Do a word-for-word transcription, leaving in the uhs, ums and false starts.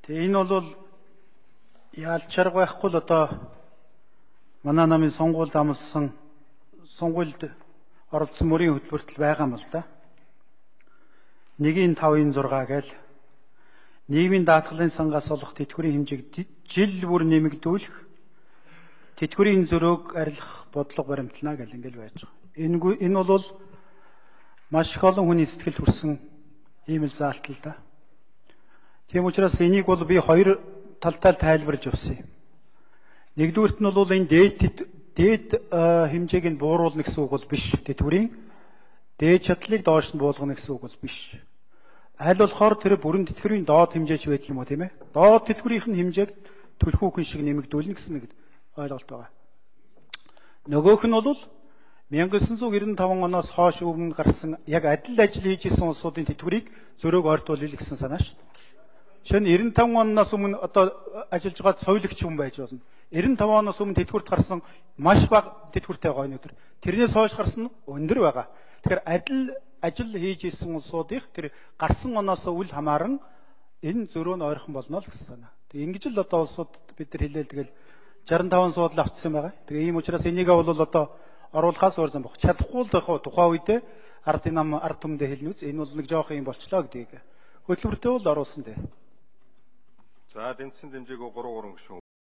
Тэгээ энэ бол яалч чарга байхгүй л одоо манай намын сонгуульд амлсан сонгуульд оролцсон мөрийн хөтөлбөрт байгаа юм л да. Нэгийн тавын зургаа гээл нийгмийн даатгалын сангаас олох тэтгэврийн хэмжээг жил бүр нэмэгдүүлэх, тэтгэврийн зөрөөг арилгах бодлого баримтлана гэл ингээл байж байгаа. Энэ энэ бол маш их олон хүний сэтгэлд хүрсэн ийм л заалт л да. Тийм учраас энийг бол би хоёр талтай тайлбарлаж явсан юм. Нэгдүгürt нь бол энэ дээд дээд хэмжээг нь бууруулна гэсэн үг бол биш. Тэтгэврийн дээд чадлыг доош нь буулгана гэсэн үг бол биш. Аль болохоор тэр бүрэн тэтгэврийн доод хэмжээч байдаг юм уу, тийм ээ? Доод тэтгэврийн хэмжээг түлхүүхэн шиг нэмэгдүүлнэ гэсэн нэг ойлголт байгаа. Нөгөөх нь бол мянга девятьсот девяносто пять оноос хойш өмнө гарсан яг адил ажил хийж исэн улсуудын тэтгэврийг зөрөөг ойртуулъя гэсэн санаа шүү дээ. Жишээ нь девяносто пять оноос өмнө одоо ажиллаж байгаа соёлогч хүн байж болно. девяносто пять оноос өмнө тэтгэврт гарсан маш бага тэтгэвртэй байгаа өнөөдөр. Тэрнээс хойш гарсан нь өндөр байгаа. Тэгэхээр адил ажил хийж исэн улсуудын тэр гарсан оноос үл хамааран энэ зөрөө нь ойрхон болно л гэсэн санаа. Тэгээ ингэж л одоо улсууд бид нар хэлээл тэгэл шестьдесят пять суудл авцсан байгаа. Тэгээ ийм учраас энийг бол одоо оруулахаас өөр зам бох. Чадахгүй л байх уу тухайн үедээ ардын нам ард түмэндээ хэлнэ үз. Энэ бол нэг жоох юм болчлоо гэдгийг хөтөлбөртөө бол оруулсан дээ. За дэмжсэн дэмжээгөө гурван гурван гишүүн